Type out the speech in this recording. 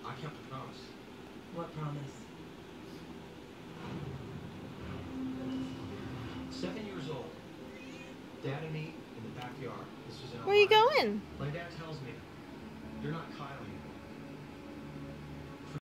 I kept a promise. What promise? 7 years old. Dad and me in the backyard. This was in Where are you Ohio. going? My dad tells me, you're not Kylie.